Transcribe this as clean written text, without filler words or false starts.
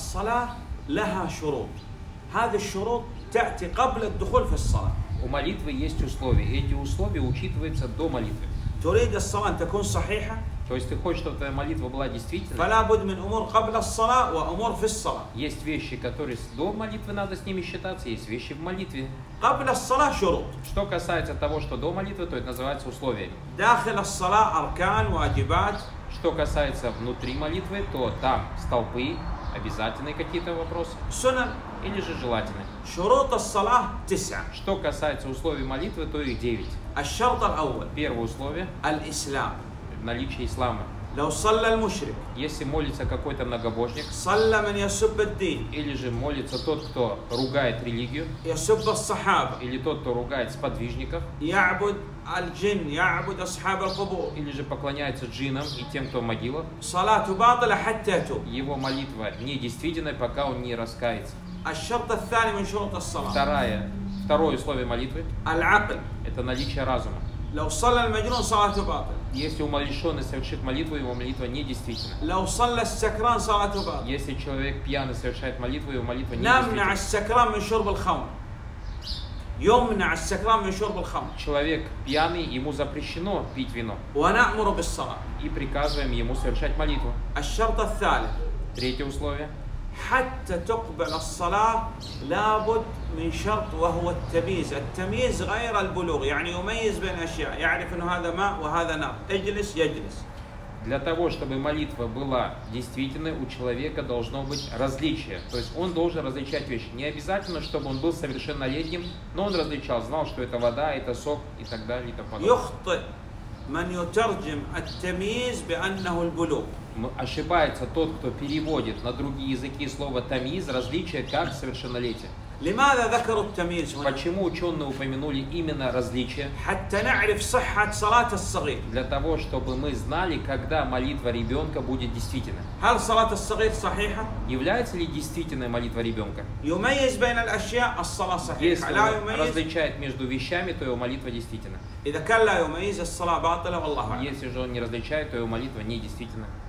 الصلاة لها شروط. هذه الشروط تأتي قبل الدخول في الصلاة. У молитвы есть условия. Эти условия учитываются до молитвы. تريد الصلاة أن تكون صحيحة؟ То есть ты хочешь, чтобы твоя молитва была действительной? فلا بد من أمور قبل الصلاة وأمور في الصلاة. Есть вещи, которые до молитвы надо с ними считаться, есть вещи в молитве. قبل الصلاة شروط. Что касается того, что до молитвы, то это называется условиями. داخل الصلاة أركان واجبات. Что касается внутри молитвы, то там столпы, обязательные какие-то вопросы, سنن. или же желательные. شروط الصلاة 9. Что касается условий молитвы, то их 9. الشرط الأول Первое условие الإسلام. – наличие ислама. لو صلى المشرك Если молится какой-то многобожник, صلى من يسب الدين или же молится тот, кто ругает религию, يسب الصحابة или тот, кто ругает сподвижников, يعبد الجن يعبد أصحاب القبور или же поклоняется джиннам и тем, кто в могилах, صلاة باطلة حتى يتوب. его молитва недействительна, пока он не раскается. الشرط الثاني من شروط الصلاة Второе условие молитвы العقل. – это наличие разума. لو صلى المجنون صلاته باطلة. Если умалишенный совершит молитву, его молитва недействительна. لو صلى السكران صلاته باطلة. Если человек пьяный совершает молитву, его молитва نمنع недействительна. السكران من شرب الخمر. يمنع السكران من شرب الخمر. Человек пьяный, ему запрещено пить вино. ونأمر بالصلاة. И приказываем ему совершать молитву. الشرط الثالث Третье условие. حتى تقبل الصلاة لابد من شرط وهو التمييز. التمييز غير البلوغ، يعني يميز بين أشياء، يعرف أنه هذا ماء وهذا نار، اجلس يجلس. Для того, чтобы молитва была действительной, у человека должно быть различие. То есть он должен различать вещи. Не обязательно, чтобы он был совершеннолетним, но он различал, знал, что это вода, это сок и так далее и тому подобное. يخطئ من يترجم التمييز بأنه البلوغ. Ошибается тот, кто переводит на другие языки слово тамиз, различие как совершеннолетие. لماذا ذكروا التمييز هنا؟ Почему ученые упомянули именно различие? حتى نعرف صحة صلاة الصغير. Для того, чтобы мы знали, когда молитва ребенка будет действительной. هل صلاة الصغير صحيحة؟ Является ли действительной молитва ребенка? يميز بين الأشياء الصلاة صحيحة. Если لا он يميز. различает между вещами, то его молитва действительна. إذا كان لا يميز الصلاة باطلة والله أعلم. Если же он не различает, то его молитва недействительна.